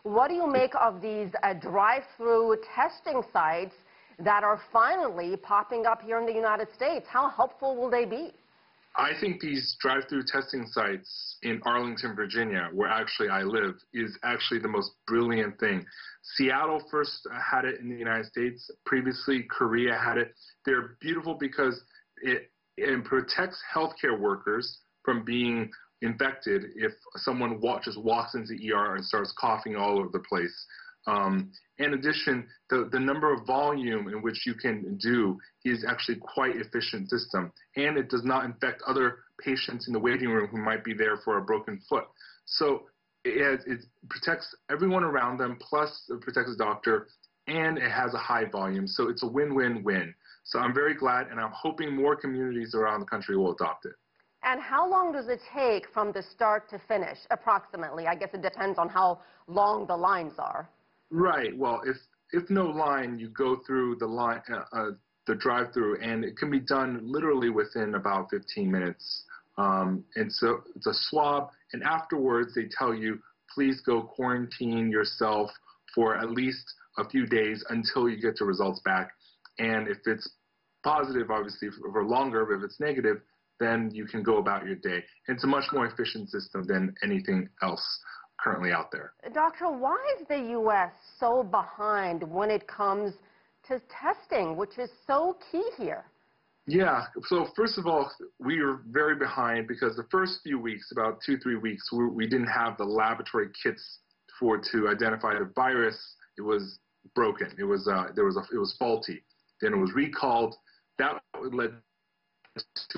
What do you make of these drive-through testing sites that are finally popping up here in the United States? How helpful will they be? I think these drive-through testing sites in Arlington, Virginia, where actually I live, is actually the most brilliant thing. Seattle first had it in the United States. Previously, Korea had it. They're beautiful because it protects healthcare workers from being infected if someone just walks into ER and starts coughing all over the place. In addition, the number of volume in which you can do is actually quite efficient system, and it does not infect other patients in the waiting room who might be there for a broken foot. So it protects everyone around them, plus it protects the doctor, and it has a high volume. So it's a win-win-win. So I'm very glad, and I'm hoping more communities around the country will adopt it. And how long does it take from the start to finish, approximately? I guess it depends on how long the lines are. Right. Well, if no line, you go through the line, the drive-through, and it can be done literally within about 15 minutes. And so it's a swab, and afterwards they tell you, please go quarantine yourself for at least a few days until you get the results back. And if it's positive, obviously, for longer, but if it's negative, then you can go about your day. It's a much more efficient system than anything else currently out there. Doctor, why is the U.S. so behind when it comes to testing, which is so key here? Yeah, so first of all, we are very behind because the first few weeks, about 2-3 weeks, we didn't have the laboratory kits to identify the virus. It was broken. It was it was faulty. Then it was recalled. That led to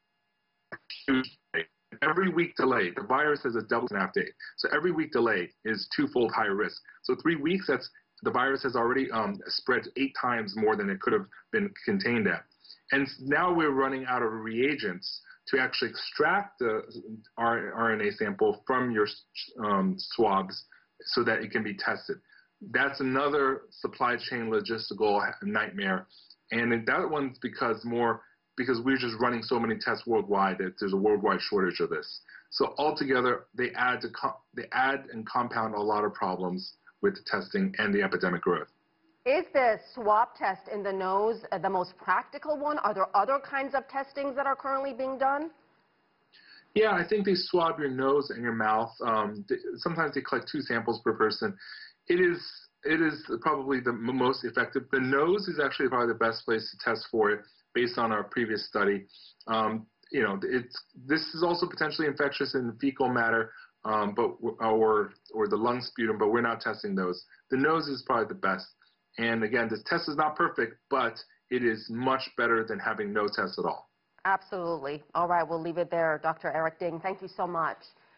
every week delay. The virus has a double snap date. So every week delay is twofold higher risk. So 3 weeks, the virus has already spread 8 times more than it could have been contained at. And now we're running out of reagents to actually extract the RNA sample from your swabs so that it can be tested. That's another supply chain logistical nightmare. And that one's because we're just running so many tests worldwide that there's a worldwide shortage of this. So altogether, they add and compound a lot of problems with the testing and the epidemic growth. Is the swab test in the nose the most practical one? Are there other kinds of testings that are currently being done? Yeah, I think they swab your nose and your mouth. Sometimes they collect 2 samples per person. It is probably the most effective. The nose is actually probably the best place to test for it based on our previous study. This is also potentially infectious in fecal matter, or the lung sputum, but we're not testing those. The nose is probably the best. And again, this test is not perfect, but it is much better than having no test at all. Absolutely. All right, we'll leave it there. Dr. Eric Ding, thank you so much.